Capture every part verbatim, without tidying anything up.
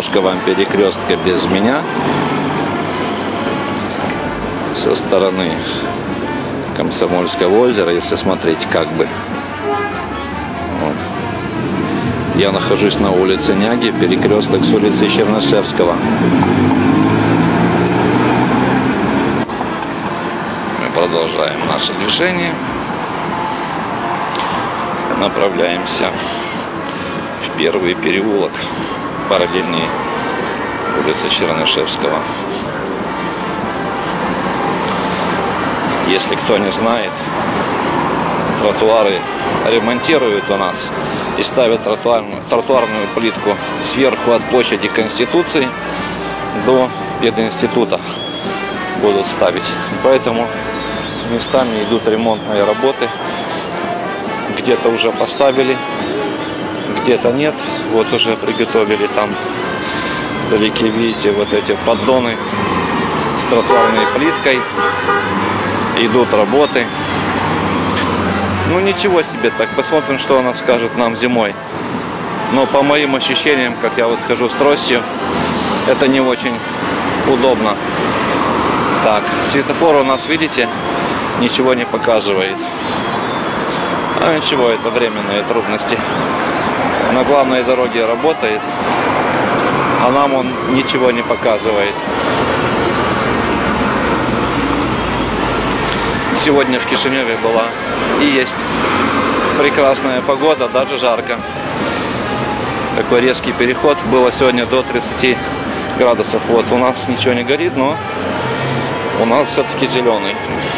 немножко вам перекрестка без меня. Со стороны Комсомольского озера, если смотреть как бы. Вот. Я нахожусь на улице Няги, перекресток с улицы Чернышевского. Мы продолжаем наше движение. Направляемся в первый переулок, параллельнее улице Чернышевского. Если кто не знает, тротуары ремонтируют у нас и ставят тротуарную, тротуарную плитку сверху от площади Конституции до пединститута будут ставить. Поэтому местами идут ремонтные работы. Где-то уже поставили, где-то нет. Вот уже приготовили там вдалеке, видите, вот эти поддоны с тротуарной плиткой. Идут работы. Ну ничего себе так. Посмотрим, что она скажет нам зимой. Но по моим ощущениям, как я вот хожу с тростью, это не очень удобно. Так, светофор у нас, видите, ничего не показывает. А ничего, это временные трудности. На главной дороге работает, а нам он ничего не показывает. Сегодня в Кишиневе была и есть прекрасная погода, даже жарко. Такой резкий переход. Было сегодня до тридцати градусов. Вот у нас ничего не горит, но у нас все-таки зеленый.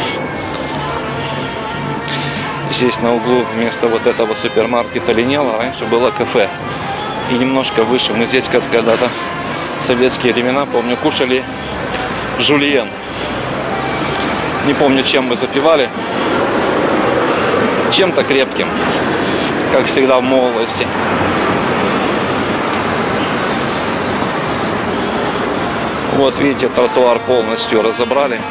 Здесь на углу вместо вот этого супермаркета Линела раньше было кафе. И немножко выше. Мы здесь когда-то в советские времена, помню, кушали жульен. Не помню, чем мы запивали. Чем-то крепким. Как всегда в молодости. Вот видите, тротуар полностью разобрали.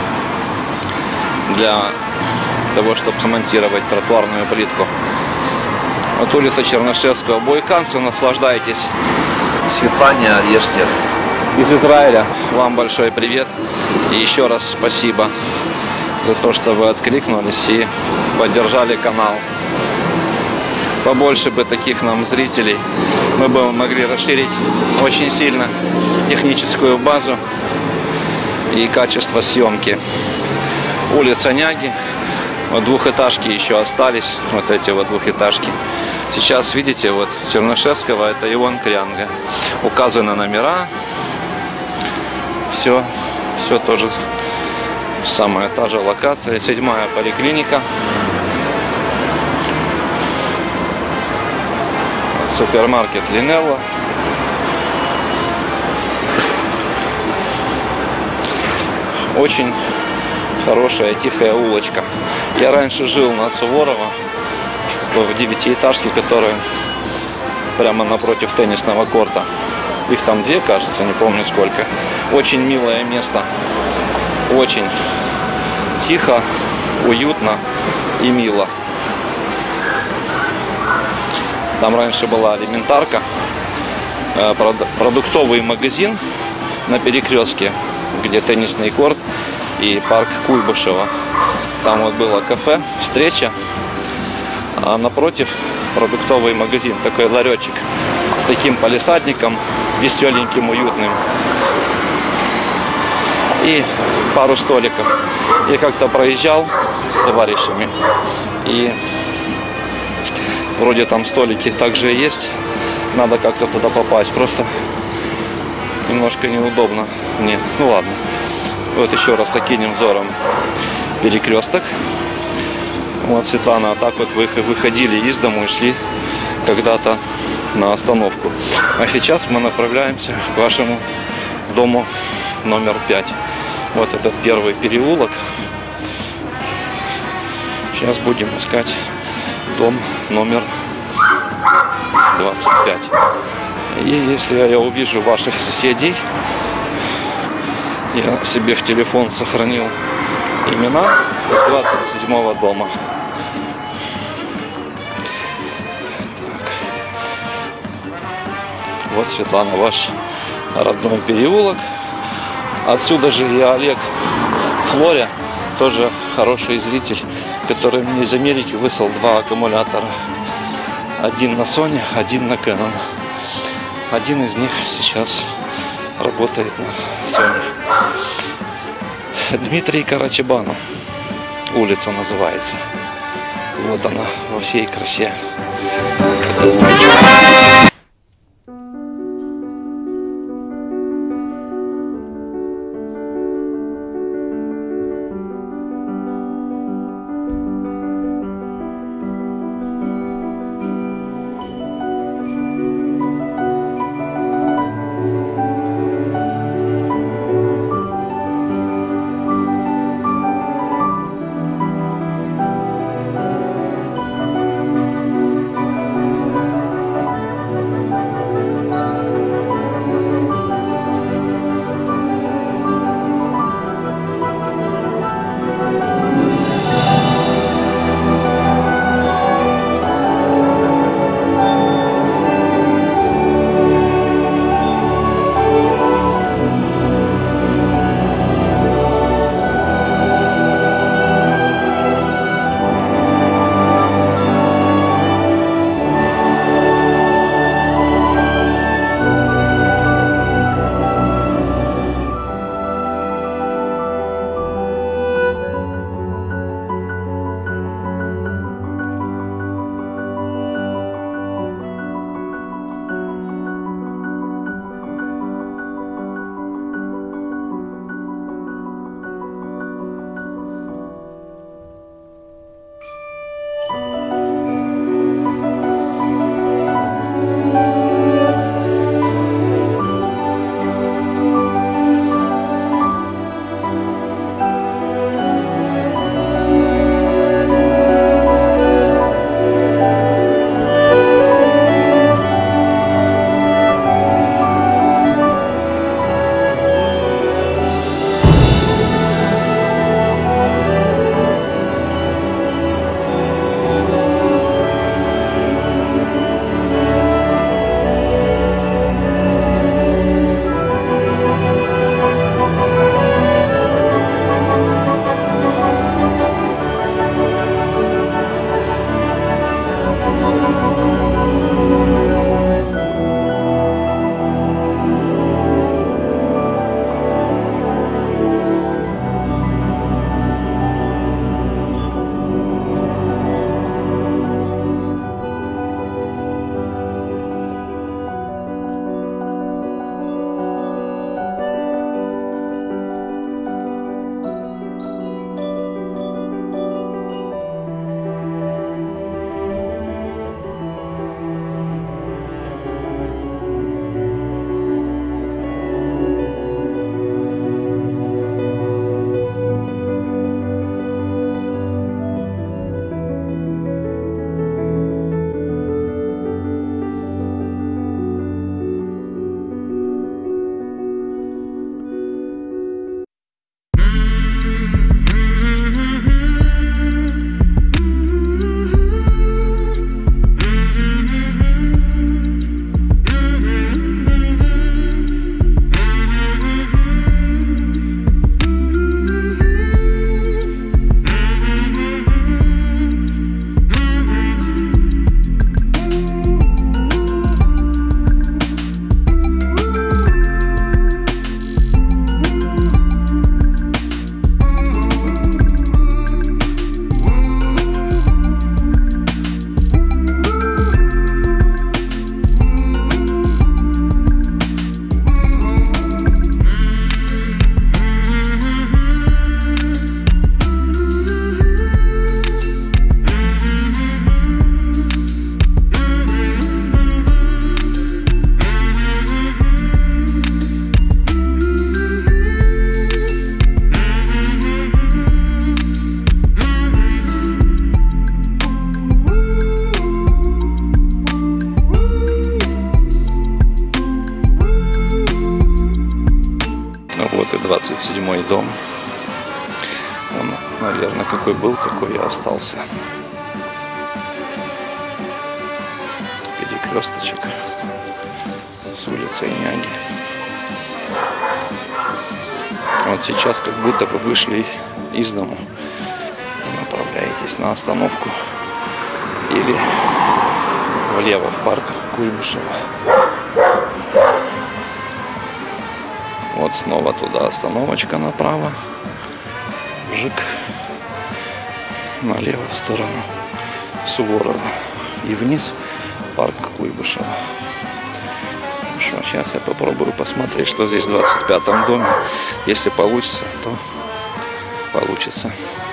Для того, чтобы смонтировать тротуарную плитку. Вот улица Чернышевского. Бойканцы, наслаждайтесь. Светлане Ореште. Из Израиля. Вам большой привет. И еще раз спасибо за то, что вы откликнулись и поддержали канал. Побольше бы таких нам зрителей. Мы бы могли расширить очень сильно техническую базу и качество съемки. Улица Няги. Вот двухэтажки еще остались. Вот эти вот двухэтажки. Сейчас видите, вот Чернышевского, это Ион Крянга. Указаны номера. Все, все тоже самая та же локация. Седьмая поликлиника. Супермаркет Линелла. Очень хорошая тихая улочка. Я раньше жил на Суворова в девятиэтажке, которая прямо напротив теннисного корта. Их там две, кажется, не помню сколько. Очень милое место. Очень тихо, уютно и мило. Там раньше была элементарка, продуктовый магазин на перекрестке, где теннисный корт и парк Куйбышева. Там вот было кафе, встреча, а напротив продуктовый магазин, такой ларечек с таким палисадником, веселеньким, уютным. И пару столиков. Я как-то проезжал с товарищами, и вроде там столики также есть. Надо как-то туда попасть. Просто немножко неудобно. Нет, ну ладно. Вот еще раз окинем взором перекресток. Вот, Светлана, а так вот вы выходили из дому и шли когда-то на остановку. А сейчас мы направляемся к вашему дому номер пять. Вот этот первый переулок. Сейчас будем искать дом номер двадцать пять. И если я увижу ваших соседей, я себе в телефон сохранил имена из двадцать седьмого дома. Так. Вот, Светлана, ваш родной переулок. Отсюда же и Олег Флоря, тоже хороший зритель, который мне из Америки выслал два аккумулятора. Один на Sony, один на Canon. Один из них сейчас работает на Sony. Дмитрий Карачебанов улица называется. Вот она во всей красе. двадцать седьмой дом. Он, наверное, какой был, такой и остался. Перекресточек с улицей Няги. Вот сейчас как будто вы вышли из дому и направляетесь на остановку или влево в парк Куйбышева. Вот снова туда остановочка направо, жик, налево в сторону Суворова и вниз парк Куйбышева. Хорошо, сейчас я попробую посмотреть, что здесь в двадцать пятом доме. Если получится, то получится.